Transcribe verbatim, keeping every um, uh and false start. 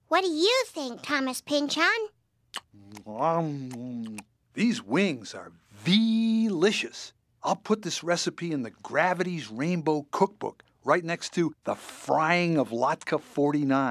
What do you think, Thomas Pynchon? Um, these wings are V-licious. I'll put this recipe in the Gravity's Rainbow Cookbook right next to the frying of Latke forty-nine.